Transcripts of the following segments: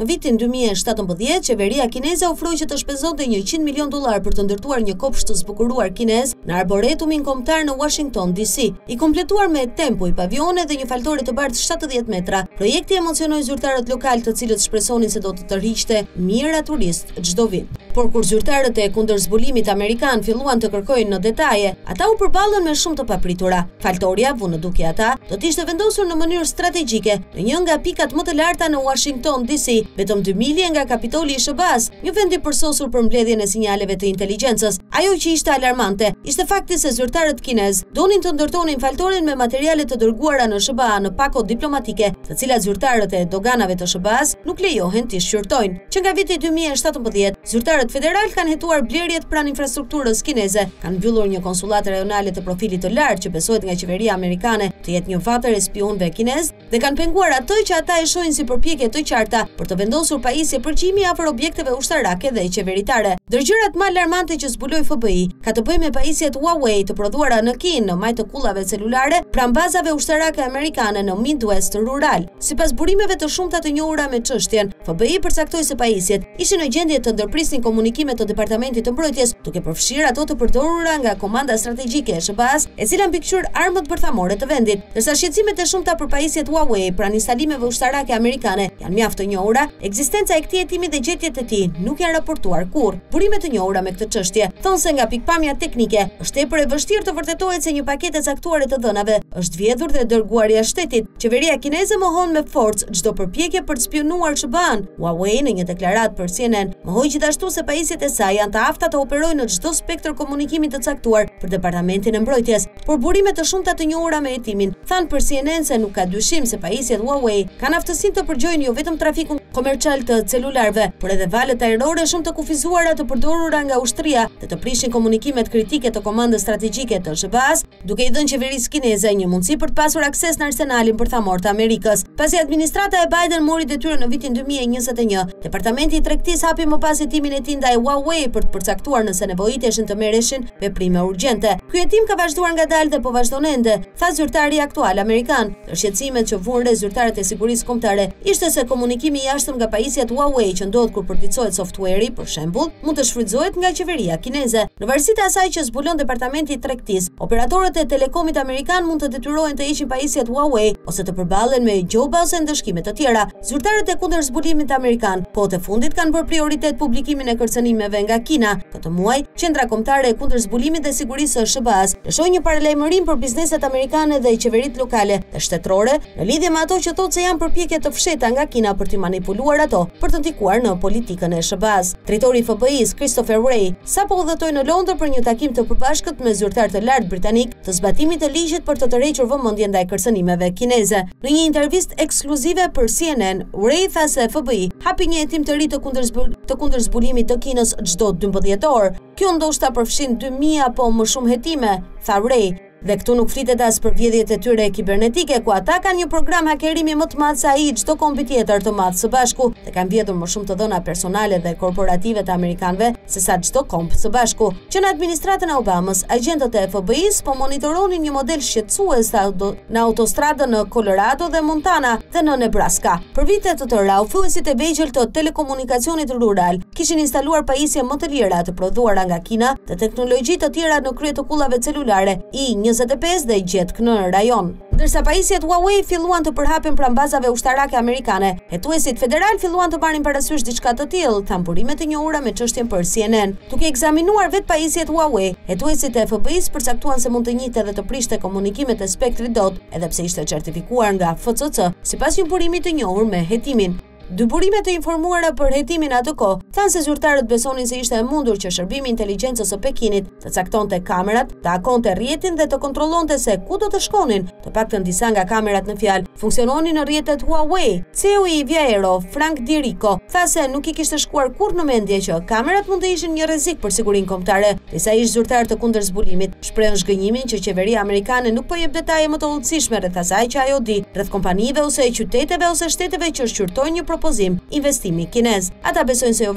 Në vitin 2017, qeveria kineze ofroi që të shpenzonte $100 milion për të ndërtuar një kopsht të zbukuruar kinez në arboretumin kombëtar në Washington DC, i kompletuar me tempuj, pavione dhe një faltore të bardhë 70 metra. Projekti emocionoi zyrtarët lokal, të cilët shpresonin se do të tërhiqte mijëra turistë çdo vit. Por kur zyrtarët e kundërzbulimit amerikan filluan të kërkojnë në detaje, ata u përballën me shumë të papritura. Faltoria, vunë duke ata, do të ishte vendosur në mënyrë strategjike në një nga pikat më të larta në Washington DC, vetëm 2 milje nga Kapitoli i SBA-s, një vend i përsosur për mbledhjen e sinjaleve të inteligjencës. Ajo që ishte alarmante ishte fakti se zyrtarët kinez donin të ndërtonin faltoren me materiale të dërguara në SBA në pako diplomatike, të cilat zyrtarët e doganave të SBA-s nuk lejohen të shqyrtojnë. Që nga viti 2017, zyrtarët federal kanë hetuar blerjet pranë infrastrukturës kineze, kanë mbyllur një konsullat rajonale të profilit të lartë që besohet nga qeveria amerikane të jetë një vatër e spionëve kinez dhe kanë penguar atë që ata e shohin si përpjekje të qarta për të vendosur pajisje përgjimi afër objekteve ushtarake dhe qeveritare. Ndërgjërat më alarmante që zbuloi FBI ka të bëjë me pajisjet Huawei të prodhuara në Kinë në majtë të kullave celulare pranë bazave ushtarake amerikane në Midwest rural. Sipas burimeve të shumta të njohura me çështjen, FBI përcaktoi se pajisjet ishin në gjendje të ndërprisnin komunikimet të Departamentit të Mbrojtjes, duke përfshirë ato të përdorura nga Komanda Strategjike e SBA-s, e cila mbikëqyr armët bërthamore të vendit. Ndërsa shqetësimet e shumta për pajisjet Huawei pranë instalimeve ushtarake amerikane janë mjaft të njohura, ekzistenca e këtij hetimi dhe gjetjet e tij nuk janë raportuar kurrë. Burimet të njohura me këtë çështje thonë se nga pikpamja teknike është tepër e vështirë të vërtetohet se një paketë e caktuar të dhënave është vjedhur dhe dërguar jashtë shtetit. Qeveria kineze mohon me forcë çdo përpjekje për të spionuar SBA-n. Huawei në një deklaratë për CNN mohoi gjithashtu se pajisjet e saj janë të afta të operojnë në çdo spektër komunikimi të caktuar për Departamentin e Mbrojtjes. Por burime të shumta të njohura me hetimin thanë për CNN se nuk ka dyshim se pajisjet Huawei kanë aftësinë të përgjojnë jo vetëm trafikun komercial të celularëve, por edhe valët ajrore shumë të kufizuara të përdorura nga ushtria dhe të prishin komunikimet kritike të Komandës Strategjike të SBA-s, duke i dhënë qeverisë kineze një mundësi për të pasur akses në arsenalin bërthamor të Amerikës. Pasi administrata e Biden mori detyrën në vitin 2021, Departamenti i Tregtisë hapi më pas hetimin e tij ndaj Huawei për të përcaktuar nëse nevojiteshin të merreshin veprime urgjente. Ky hetim ka vazhduar ngadalë dhe po vazhdon ende, tha zyrtari aktual amerikan. Shqetësimet që vuan re zyrtarët e sigurisë kombëtare ishte se komunikimi i jashtëm nga pajisjet Huawei që ndodh kur përticohet software-i, për shembull, mund të shfrytëzohet nga qeveria kineze. Në varësi të asaj që zbulon Departamenti i Tregtisë, operatorët e telekomit amerikan mund të detyrohen të heqin pajisjet Huawei ose të përballen me gjoba ose ndëshkime të tjera. Zyrtarët e kundërzbulimit amerikan kohët e fundit kanë bërë prioritet publikimin e kërcënimeve nga Kina. Këtë muaj, Qendra Kombëtare e Kundërzbulimit dhe Sigurisë së SBA-s lëshoi një paralajmërim për bizneset amerikane dhe qeveritë lokale dhe shtetërore në lidhje me ato që thotë se janë përpjekje të fshehta nga Kina për të manipuluar ato për të ndikuar në politikën e SBA-s. Drejtori i FBI-s Christopher Wray sapo udhëtoi në Londër për një takim të përbashkët me zyrtar të lartë britanik të zbatimit të ligjit për të tërhequr vëmendjen ndaj kërcënimeve kineze. Në një intervistë ekskluzive për CNN, Wray tha se FBI hapi një hetim të ri të kundërzbulimit të Kinës çdo 12 orë. Kjo ndoshta përfshin 2000 apo më shumë hetime, tha Wray. Dhe këtu nuk flitet as për vjedhjet e tyre kibernetike, ku ata kanë një program hakerimi më të madh se ai çdo kombi tjetër të madh së bashku, dhe kanë vjedhur më shumë të dhëna personale dhe korporative të amerikanëve se sa çdo komb së bashku. Që në administratën e Obamës, agjentët e FBI-s po monitoronin një model shqetësues në autostradën në Colorado dhe Montana dhe në Nebraska. Për vite të tëra, ufullisit e vegjël të telekomunikacionit rural kishin instaluar pajisje më të lira të prodhuara nga Kina dhe teknologji të tjera në krye të kullave celulare I-25 dhe gjetkë në rajon. Ndërsa pajisjet Huawei filluan të përhapen pranë bazave ushtarake amerikane, hetuesit federal filluan të marrin parasysh diçka të tillë, thanë burimet e njohura me çështjen për CNN. Duke ekzaminuar vetë pajisjet Huawei, hetuesit e FBI-s përcaktuan se mund të njihte dhe të prishte komunikimet e spektrit dot, edhe pse ishte certifikuar nga FCC, sipas një burimi të njohur me hetimin. Dy burime të informuara për hetimin atë kohë thanë se zyrtarët besonin se ishte e mundur që shërbimi i inteligjencës së Pekinit të caktonte kamerat, të hakonte rrjetin dhe të kontrollonte se ku do të shkonin. Të paktën disa nga kamerat në fjalë funksiononin në rrjetet Huawei. CEO i Viaero, Frank Dirico, tha se nuk I kishte shkuar kurrë në mendje që kamerat mund të ishin një rrezik për sigurinë kombëtare. Disa ish zyrtar të kundërzbulimit shprehën zhgënjimin që qeveria amerikane nuk po jep detaje më të hollësishme rreth asaj që ajo di rreth kompanive ose qyteteve ose shteteve që shqyrtojnë një propozim investimi kinez. Ata besojnë se jo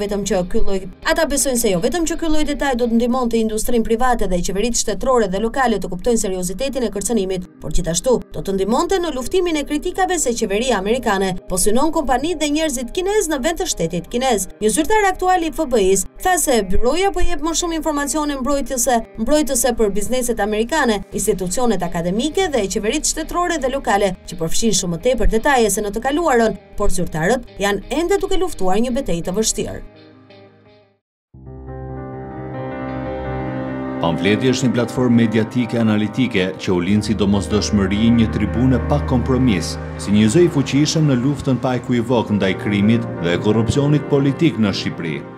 vetëm që ky lloj, ata besojnë se jo vetëm që ky lloj detaj do të ndihmonte industrinë private dhe qeveritë shtetërore dhe lokale të kuptojnë seriozitetin e kërcënimit, por gjithashtu do të ndihmonte në luftimin e kritikave se qeveria amerikane po synon kompanitë dhe njerëzit kinez në vend të shtetit kinez. Një zyrtar aktual i FBI-s tha se byroja po jep më shumë informacione mbrojtëse për bizneset amerikane, institucionet akademike dhe qeveritë shtetërore dhe lokale, që përfshin shumë më tepër detaje se në të kaluarën, por zyrtarët janë ende duke luftuar një betejë të vështirë. Pamfleti është një platformë mediatike analitike që u lind si domosdoshmëri një tribune pa kompromis, si një zë i fuqishëm në luftën pa ekuivok ndaj krimit dhe korrupsionit politik në Shqipëri.